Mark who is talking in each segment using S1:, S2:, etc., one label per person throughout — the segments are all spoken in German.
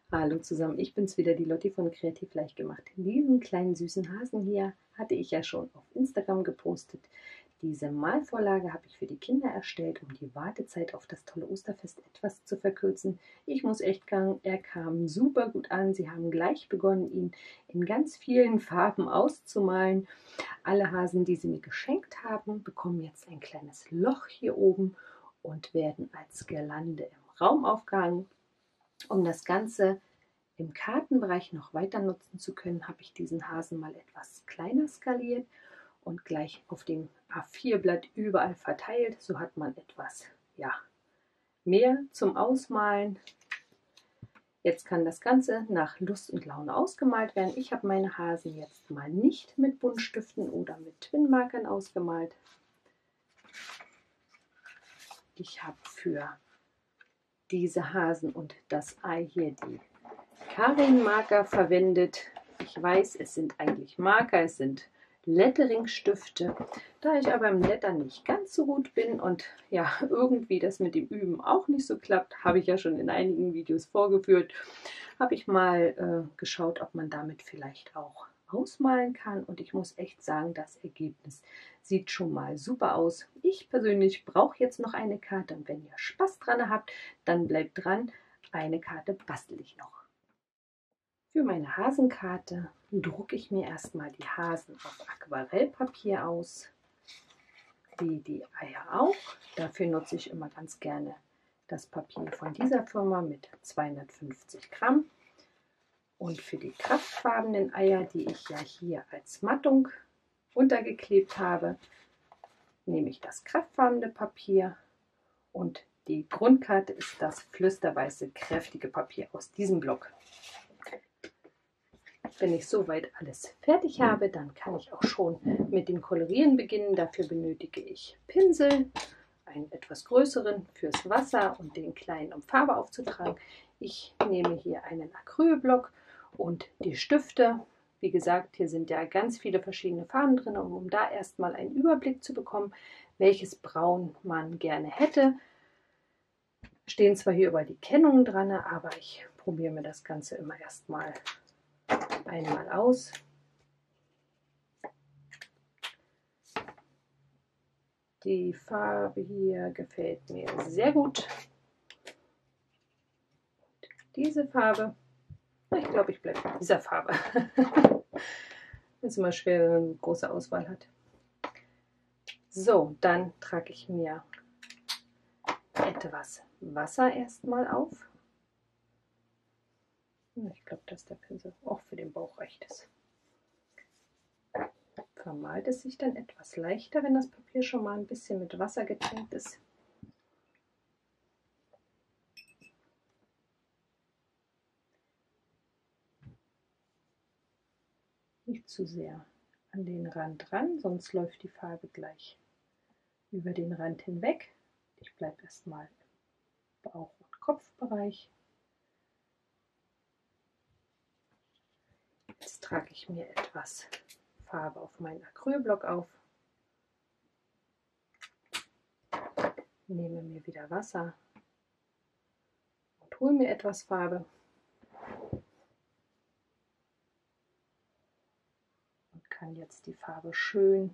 S1: Hallo zusammen, ich bin's wieder, die Lotti von Kreativ leicht gemacht. Diesen kleinen süßen Hasen hier hatte ich ja schon auf Instagram gepostet. Diese Malvorlage habe ich für die Kinder erstellt, um die Wartezeit auf das tolle Osterfest etwas zu verkürzen. Ich muss echt sagen, er kam super gut an. Sie haben gleich begonnen, ihn in ganz vielen Farben auszumalen. Alle Hasen, die sie mir geschenkt haben, bekommen jetzt ein kleines Loch hier oben und werden als Girlande im Raum aufgehangen. Um das Ganze im Kartenbereich noch weiter nutzen zu können, habe ich diesen Hasen mal etwas kleiner skaliert und gleich auf dem A4-Blatt überall verteilt. So hat man etwas, ja, mehr zum Ausmalen. Jetzt kann das Ganze nach Lust und Laune ausgemalt werden. Ich habe meine Hasen jetzt mal nicht mit Buntstiften oder mit Twinmarkern ausgemalt. Ich habe für diese Hasen und das Ei hier die Karin-Marker verwendet. Ich weiß, es sind eigentlich Marker, es sind Lettering-Stifte. Da ich aber im Lettern nicht ganz so gut bin und ja, irgendwie das mit dem Üben auch nicht so klappt, habe ich ja schon in einigen Videos vorgeführt, habe ich mal geschaut, ob man damit vielleicht auch ausmalen kann. Und ich muss echt sagen, das Ergebnis sieht schon mal super aus. Ich persönlich brauche jetzt noch eine Karte und wenn ihr Spaß dran habt, dann bleibt dran. Eine Karte bastel ich noch. Für meine Hasenkarte drucke ich mir erstmal die Hasen auf Aquarellpapier aus, wie die Eier auch. Dafür nutze ich immer ganz gerne das Papier von dieser Firma mit 250 Gramm. Und für die kraftfarbenen Eier, die ich ja hier als Mattung untergeklebt habe, nehme ich das kraftfarbene Papier und die Grundkarte ist das flüsterweiße kräftige Papier aus diesem Block. Wenn ich soweit alles fertig habe, dann kann ich auch schon mit dem Kolorieren beginnen. Dafür benötige ich Pinsel, einen etwas größeren fürs Wasser und den kleinen, um Farbe aufzutragen. Ich nehme hier einen Acrylblock und die Stifte. Wie gesagt, hier sind ja ganz viele verschiedene Farben drin, um da erstmal einen Überblick zu bekommen, welches Braun man gerne hätte. Stehen zwar hier über die Kennungen dran, aber ich probiere mir das Ganze immer erstmal einmal aus. Die Farbe hier gefällt mir sehr gut. Diese Farbe, ich glaube, ich bleibe mit dieser Farbe. Ist immer schwer, wenn man eine große Auswahl hat. So, dann trage ich mir etwas Wasser erstmal auf. Ich glaube, dass der Pinsel auch für den Bauch reicht es. Vermalt es sich dann etwas leichter, wenn das Papier schon mal ein bisschen mit Wasser getränkt ist. Nicht zu sehr an den Rand ran, sonst läuft die Farbe gleich über den Rand hinweg. Ich bleibe erstmal im Bauch- und Kopfbereich. Jetzt trage ich mir etwas Farbe auf meinen Acrylblock auf, nehme mir wieder Wasser und hole mir etwas Farbe und kann jetzt die Farbe schön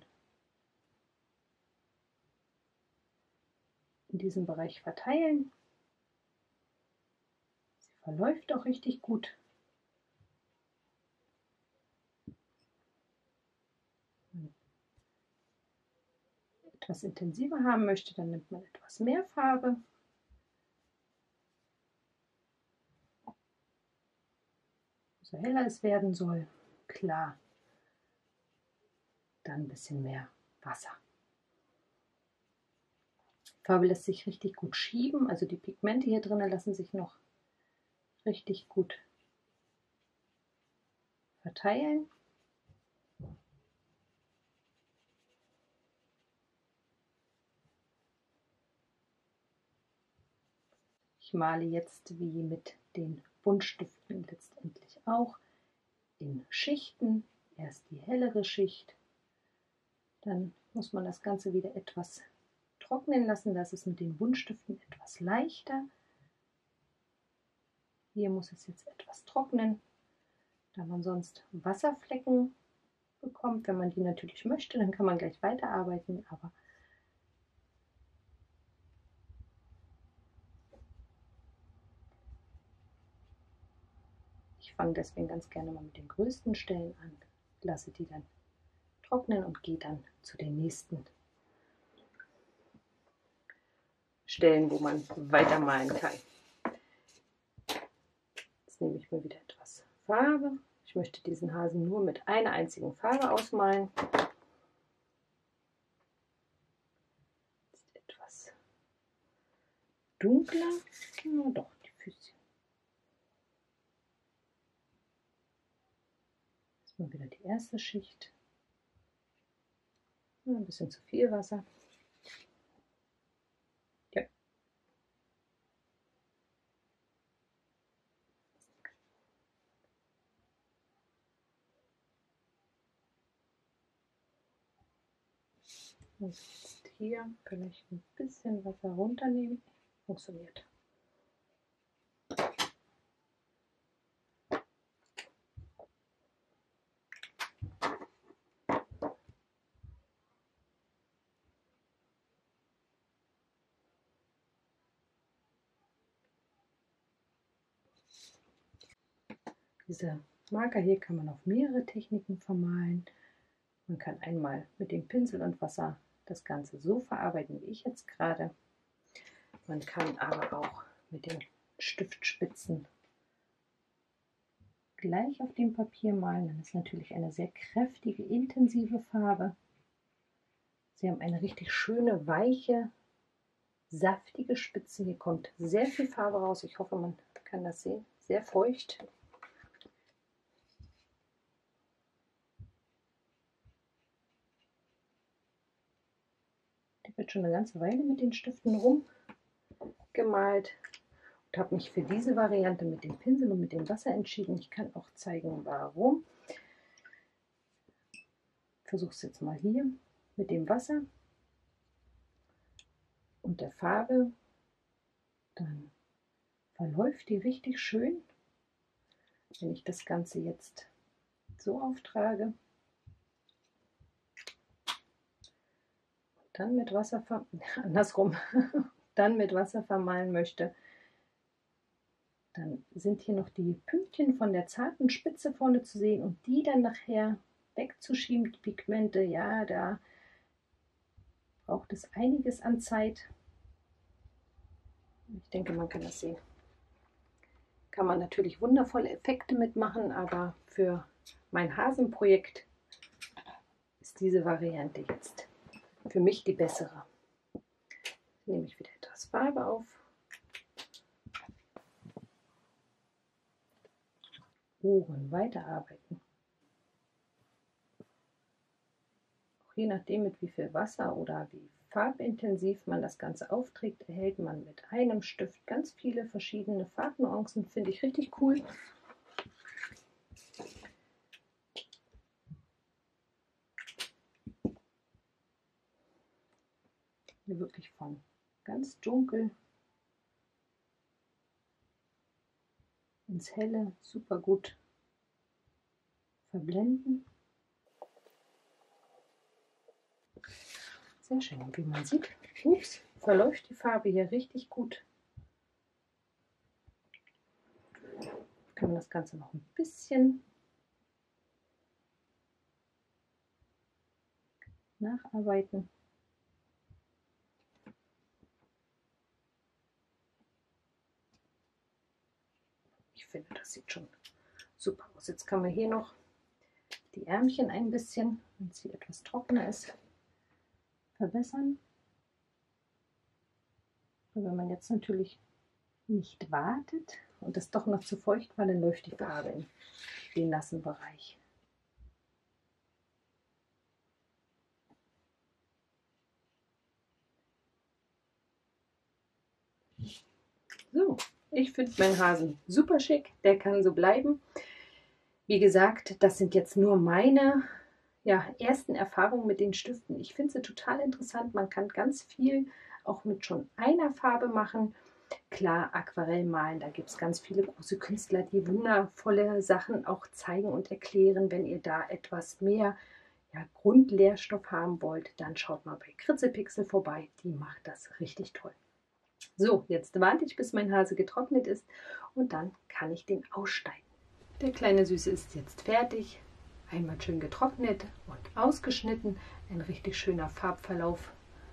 S1: in diesem Bereich verteilen. Sie verläuft auch richtig gut. Etwas intensiver haben möchte, dann nimmt man etwas mehr Farbe. So heller es werden soll, klar, dann ein bisschen mehr Wasser. Die Farbe lässt sich richtig gut schieben, also die Pigmente hier drin lassen sich noch richtig gut verteilen. Ich male jetzt wie mit den Buntstiften letztendlich auch in Schichten. Erst die hellere Schicht, dann muss man das Ganze wieder etwas trocknen lassen. Das ist mit den Buntstiften etwas leichter. Hier muss es jetzt etwas trocknen, da man sonst Wasserflecken bekommt. Wenn man die natürlich möchte, dann kann man gleich weiterarbeiten, aber ich fange deswegen ganz gerne mal mit den größten Stellen an, lasse die dann trocknen und gehe dann zu den nächsten Stellen, wo man weitermalen kann. Jetzt nehme ich mir wieder etwas Farbe. Ich möchte diesen Hasen nur mit einer einzigen Farbe ausmalen. Ist etwas dunkler, ja, doch die Füßchen. Jetzt mal wieder die erste Schicht. Ja, ein bisschen zu viel Wasser. Ja. Und jetzt hier vielleicht ein bisschen Wasser runternehmen. Funktioniert. Diese Marker hier kann man auf mehrere Techniken vermalen. Man kann einmal mit dem Pinsel und Wasser das Ganze so verarbeiten, wie ich jetzt gerade. Man kann aber auch mit den Stiftspitzen gleich auf dem Papier malen. Dann ist natürlich eine sehr kräftige, intensive Farbe. Sie haben eine richtig schöne, weiche, saftige Spitze. Hier kommt sehr viel Farbe raus. Ich hoffe, man kann das sehen. Sehr feucht. Ich habe schon eine ganze Weile mit den Stiften rumgemalt und habe mich für diese Variante mit dem Pinsel und mit dem Wasser entschieden. Ich kann auch zeigen, warum. Ich versuche es jetzt mal hier mit dem Wasser und der Farbe. Dann verläuft die richtig schön. Wenn ich das Ganze jetzt so auftrage, dann mit Wasser dann mit Wasser vermalen möchte, dann sind hier noch die Pünktchen von der zarten Spitze vorne zu sehen und die dann nachher wegzuschieben, die Pigmente, ja, da braucht es einiges an Zeit. Ich denke, man kann das sehen. Kann man natürlich wundervolle Effekte mitmachen, aber für mein Hasenprojekt ist diese Variante jetzt für mich die bessere. Jetzt nehme ich wieder etwas Farbe auf. Ohren weiterarbeiten. Auch je nachdem, mit wie viel Wasser oder wie farbintensiv man das Ganze aufträgt, erhält man mit einem Stift ganz viele verschiedene Farbnuancen. Finde ich richtig cool. Hier wirklich von ganz dunkel ins Helle super gut verblenden. Sehr schön. Und wie man sieht, verläuft die Farbe hier richtig gut. Jetzt kann man das Ganze noch ein bisschen nacharbeiten. Ich finde, das sieht schon super aus. Jetzt kann man hier noch die Ärmchen ein bisschen, wenn sie etwas trockener ist, verbessern. Und wenn man jetzt natürlich nicht wartet und es doch noch zu feucht war, dann läuft die Farbe in den nassen Bereich. So, ich finde meinen Hasen super schick, der kann so bleiben. Wie gesagt, das sind jetzt nur meine ersten Erfahrungen mit den Stiften. Ich finde sie total interessant. Man kann ganz viel auch mit schon einer Farbe machen. Klar, Aquarell malen, da gibt es ganz viele große Künstler, die wundervolle Sachen auch zeigen und erklären. Wenn ihr da etwas mehr Grundlehrstoff haben wollt, dann schaut mal bei Kritzepixel vorbei. Die macht das richtig toll. So, jetzt warte ich, bis mein Hase getrocknet ist und dann kann ich den ausschneiden. Der kleine Süße ist jetzt fertig. Einmal schön getrocknet und ausgeschnitten. Ein richtig schöner Farbverlauf.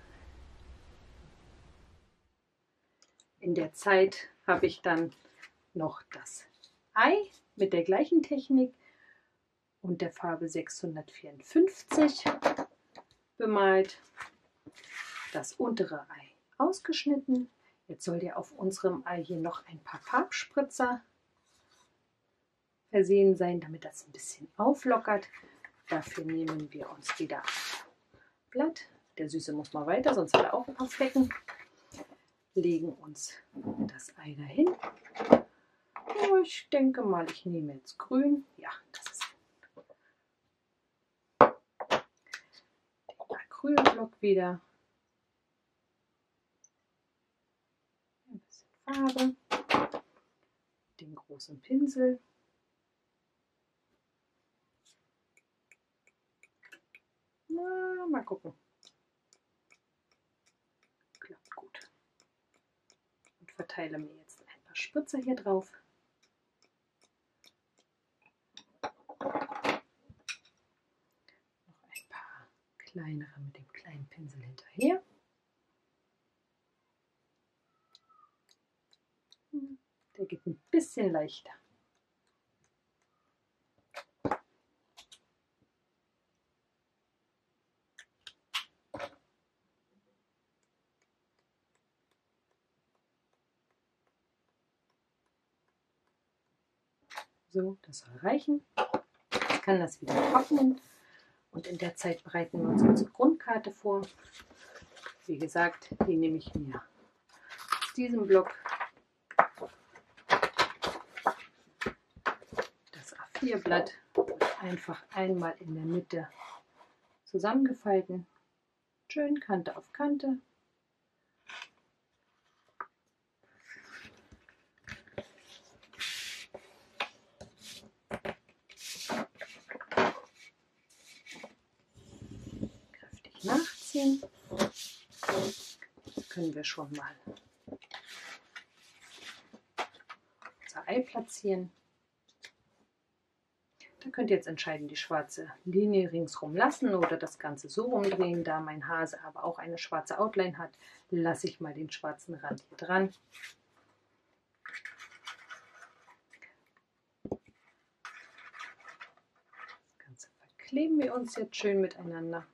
S1: In der Zeit habe ich dann noch das Ei mit der gleichen Technik und der Farbe 654 bemalt. Das untere Ei ausgeschnitten. Jetzt soll ja auf unserem Ei hier noch ein paar Farbspritzer versehen sein, damit das ein bisschen auflockert. Dafür nehmen wir uns wieder ein Blatt. Der Süße muss mal weiter, sonst hat er auch ein paar Flecken. Legen uns das Ei dahin. Oh, ich denke mal, ich nehme jetzt grün. Ja, das ist der Acrylblock wieder. Ein bisschen Farbe. Den großen Pinsel. Na, mal gucken. Klappt gut. Und verteile mir jetzt ein paar Spritzer hier drauf. Noch ein paar kleinere mit dem kleinen Pinsel hinterher. Der geht ein bisschen leichter. So, das soll reichen. Ich kann das wieder trocknen und in der Zeit bereiten wir uns unsere Grundkarte vor. Wie gesagt, die nehme ich mir aus diesem Block. Das A4-Blatt einfach einmal in der Mitte zusammengefalten. Schön Kante auf Kante. Kräftig nachziehen. Jetzt können wir schon mal unser Ei platzieren. Da könnt ihr jetzt entscheiden, die schwarze Linie ringsrum lassen oder das Ganze so rumdrehen. Da mein Hase aber auch eine schwarze Outline hat, lasse ich mal den schwarzen Rand hier dran. Das Ganze verkleben wir uns jetzt schön miteinander.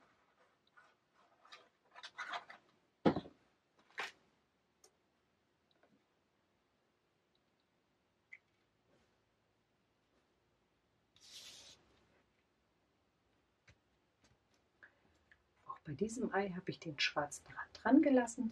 S1: Bei diesem Ei habe ich den schwarzen Rand dran gelassen.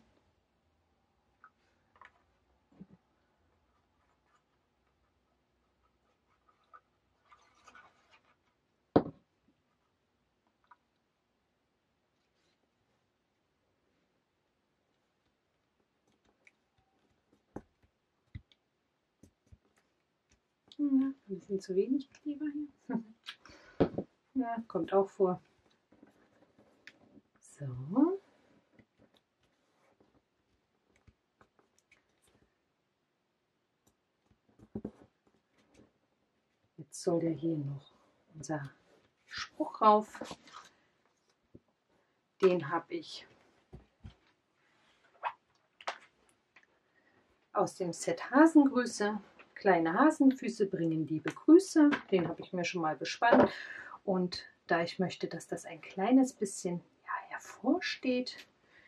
S1: Ja, ein bisschen zu wenig Kleber hier. Ja, kommt auch vor. So. Jetzt soll ja hier noch unser Spruch rauf. Den habe ich aus dem Set Hasengrüße. Kleine Hasenfüße bringen liebe Grüße. Den habe ich mir schon mal bespannt. Und da ich möchte, dass das ein kleines bisschen hervorsteht,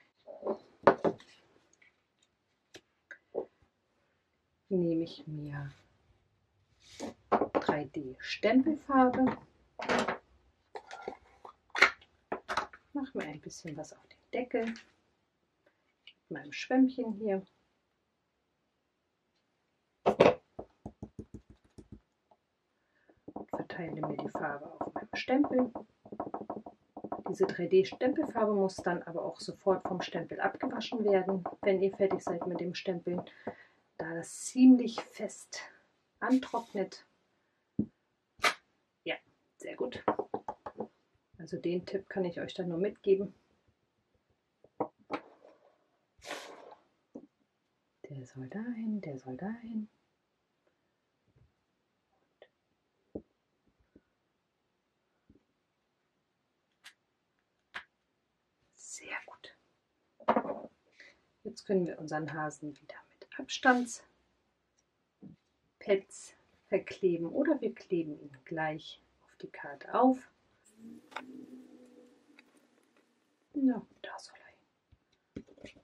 S1: nehme ich mir 3D Stempelfarbe, mache mir ein bisschen was auf den Deckel mit meinem Schwämmchen hier. Verteile mir die Farbe auf meinem Stempel. Diese 3D-Stempelfarbe muss dann aber auch sofort vom Stempel abgewaschen werden, wenn ihr fertig seid mit dem Stempeln, da das ziemlich fest antrocknet. Ja, sehr gut. Also den Tipp kann ich euch dann nur mitgeben. Der soll dahin, der soll dahin. Sehr gut. Jetzt können wir unseren Hasen wieder mit Abstandspads verkleben oder wir kleben ihn gleich auf die Karte auf. Ja, da soll er hin.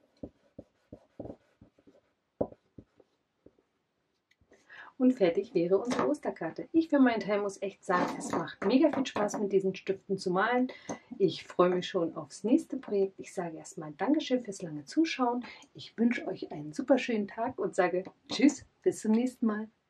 S1: Und fertig wäre unsere Osterkarte. Ich für meinen Teil muss echt sagen, es macht mega viel Spaß mit diesen Stiften zu malen. Ich freue mich schon aufs nächste Projekt. Ich sage erstmal Dankeschön fürs lange Zuschauen. Ich wünsche euch einen super schönen Tag und sage Tschüss, bis zum nächsten Mal.